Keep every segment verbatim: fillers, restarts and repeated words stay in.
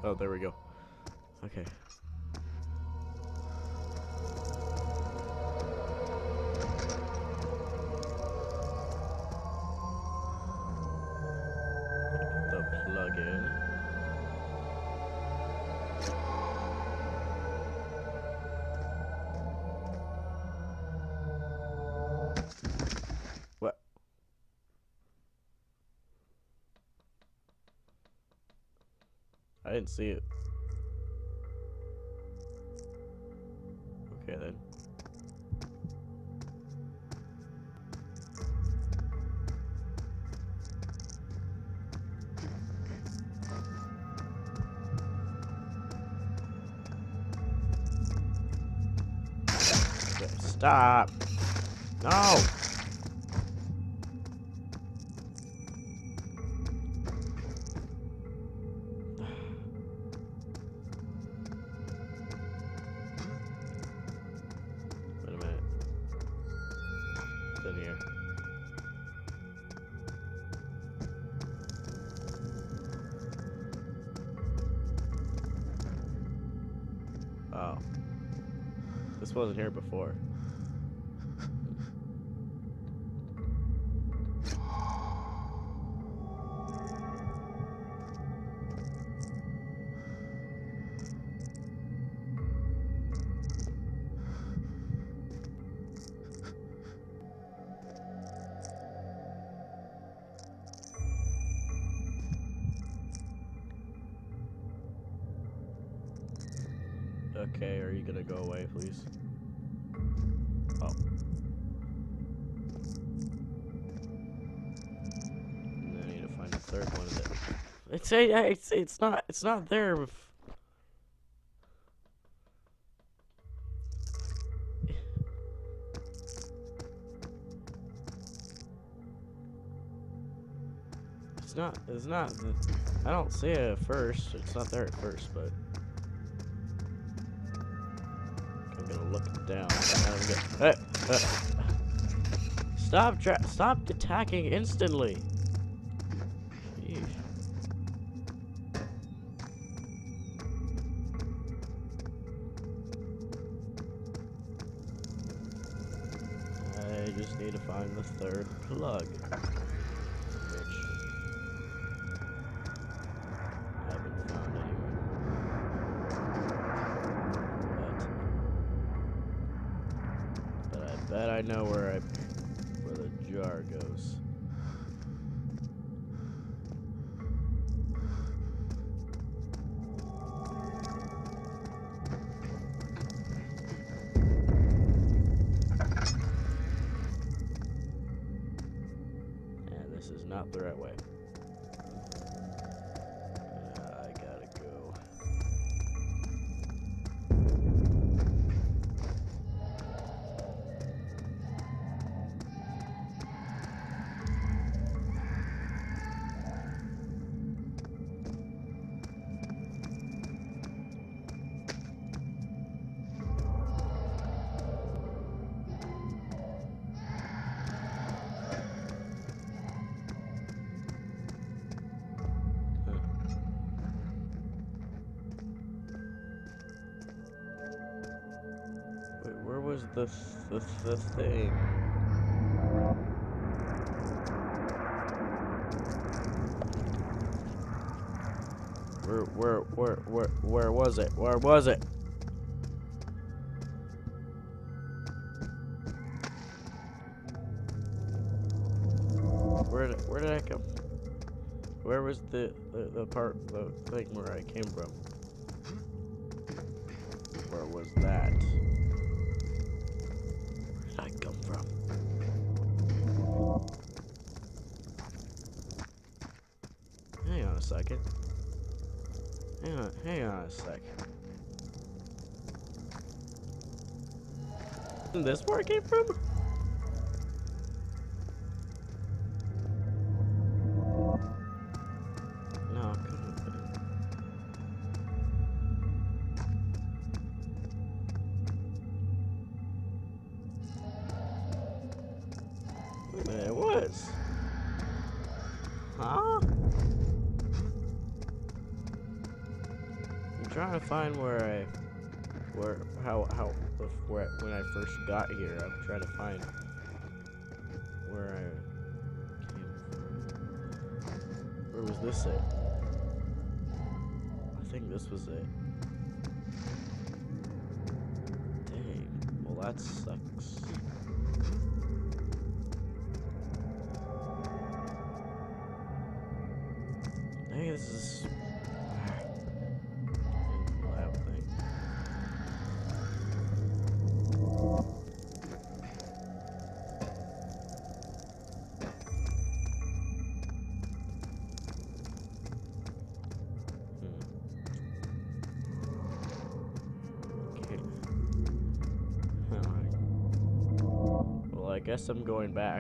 Oh, there we go. Okay. Put the plug in. What? I didn't see it. Okay then. Okay, stop. No. Wait a minute. It's in here. Oh. This wasn't here before. Okay, are you gonna go away, please? Oh. And then I need to find the third one of it. It's a, it's it's not it's not there. It's not it's not I don't see it at first. It's not there at first, but I'm gonna look down. Hey, uh, stop! Tra stop attacking instantly. Jeez. I just need to find the third plug, which I haven't found anywhere. But, but I bet I know where I where the jar goes. This is not the right way. Uh, I gotta go. Where was the the, the thing? Where where where where where was it? Where was it? Where did where did I come? Where was the the, the part the thing where I came from? Where was that? I come from? Hang on a second. Hang on, hang on a second. Isn't this where I came from? No, it couldn't have been. Wait a minute, it was. Huh? trying to find where I, where, how, how, where, when I first got here. I'm trying to find where I came from. Or was this it? I think this was it. Dang. Well, that sucks. I think this is loud thing. Hmm. Okay. Well, I guess I'm going back.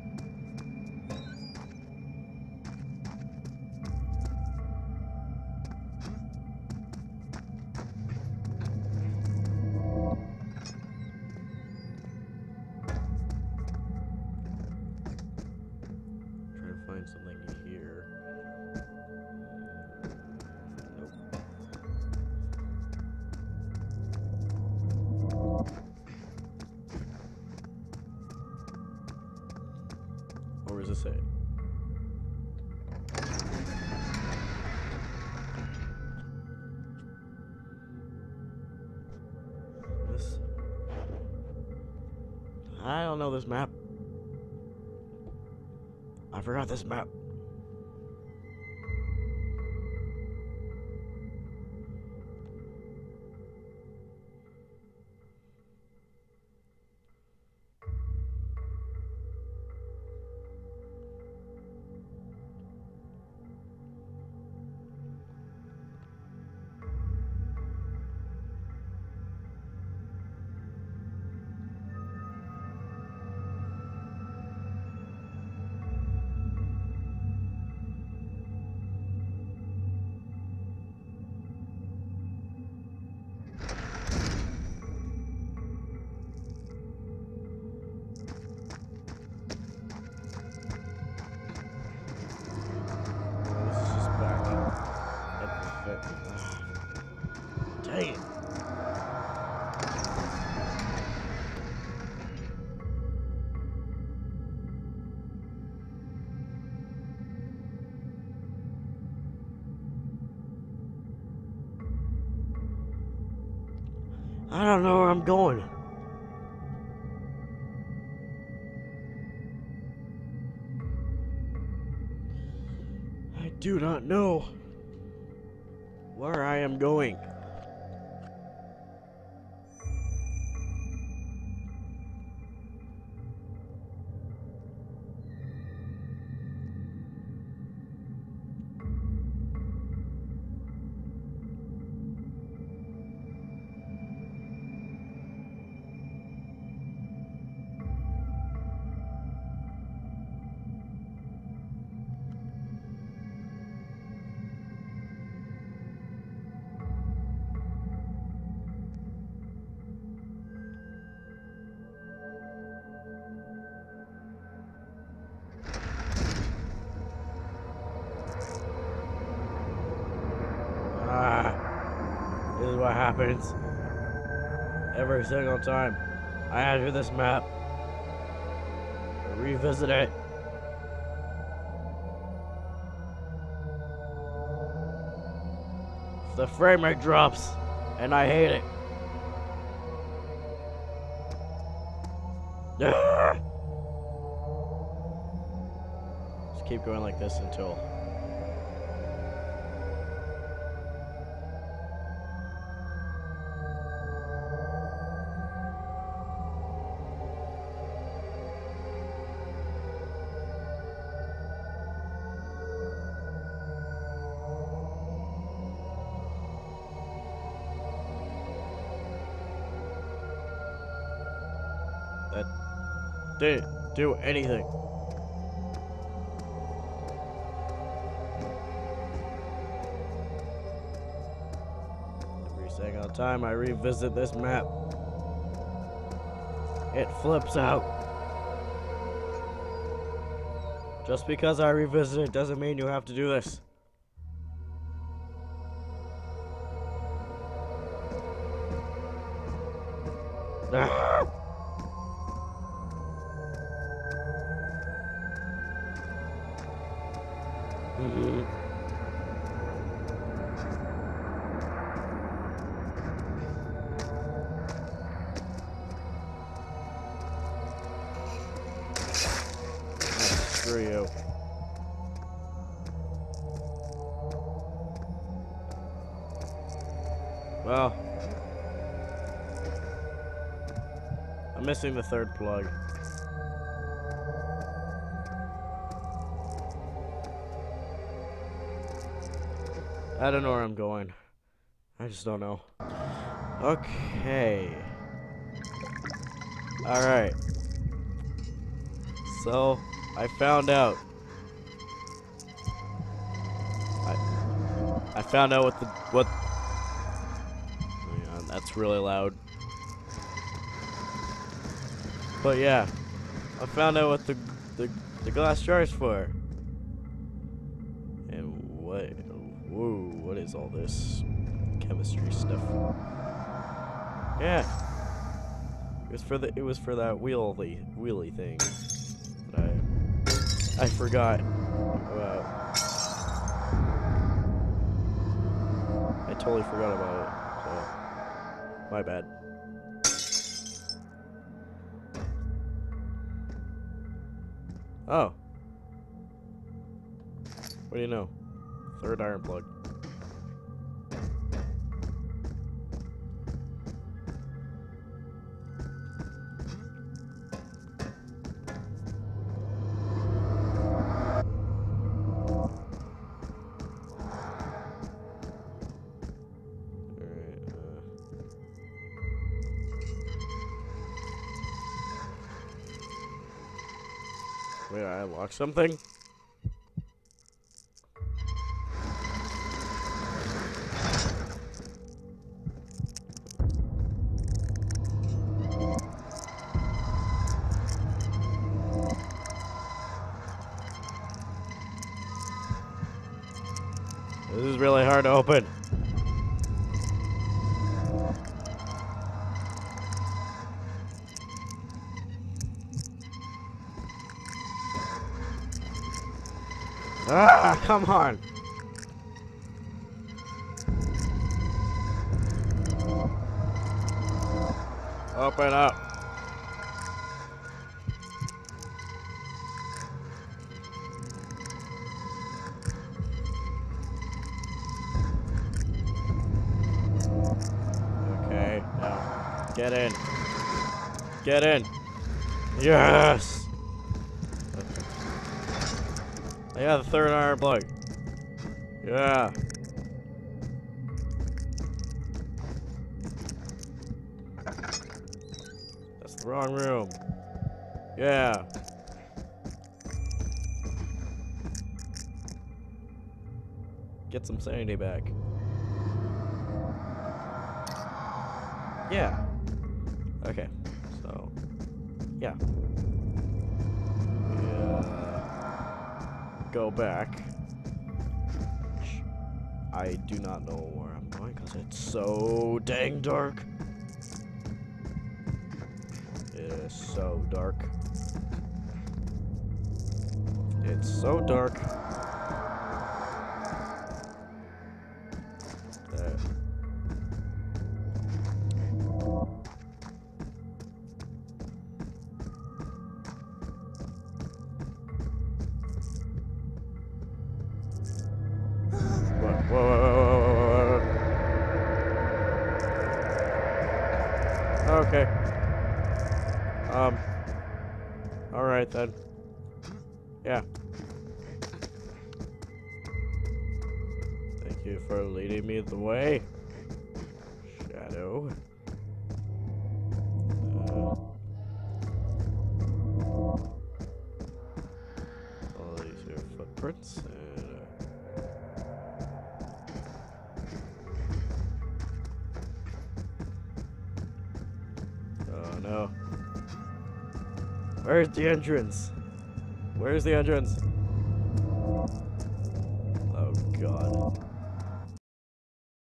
Find something here. Nope. Or is this it? This. I don't know this map. I forgot this map. Dang it. I don't know where I'm going. I do not know where I am going. This is what happens every single time I enter this map. I revisit it. The frame rate drops, and I hate it. Just keep going like this until. That didn't do anything. Every single time I revisit this map, it flips out. Just because I revisit it doesn't mean you have to do this. Ah. Mm-hmm. Screw you. Well, I'm missing the third plug. I don't know where I'm going. I just don't know. Okay. Alright. So, I found out. I, I found out what the, what, hang on, that's really loud. But yeah, I found out what the, the, the glass jar is for. And what, whoa, what is all this chemistry stuff? Yeah. It was for the, it was for that wheelie, wheelie thing. I, I forgot about. I totally forgot about it, so my bad. Oh. What do you know? Third iron plug. Wait, I unlocked something? This is really hard to open. Ah, come on. Open up. Okay, now get in. Get in. Yes. I got the third iron plug. Yeah. That's the wrong room. Yeah. Get some sanity back. Yeah. Okay. So, yeah. Go back. I do not know where I'm going because it's so dang dark. It is so dark. It's so dark. That Whoa, whoa, whoa, whoa, whoa. Okay. Um. Alright then. Yeah. Thank you for leading me the way, Shadow. Uh, all these are footprints. And, uh, Oh no. Where's the entrance? Where's the entrance?